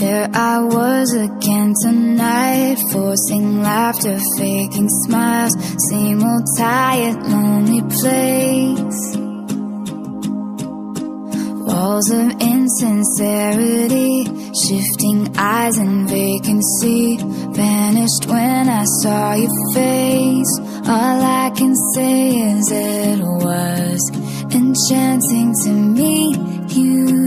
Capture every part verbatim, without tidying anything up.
There I was again tonight, forcing laughter, faking smiles. Same old tired, lonely place. Walls of insincerity, shifting eyes and vacancy. Vanished when I saw your face. All I can say is it was enchanting to meet you.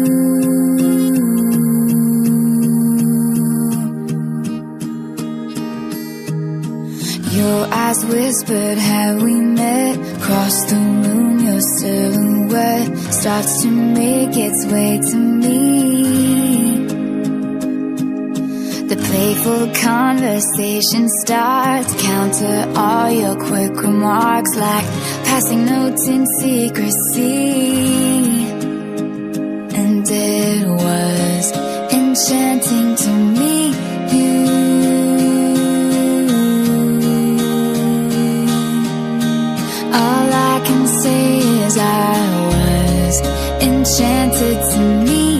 Your eyes whispered, have we met? Across the room, your silhouette starts to make its way to me. The playful conversation starts, counter all your quick remarks like passing notes in secrecy. And it was enchanting to meet you. All I can say is I was enchanted to meet you.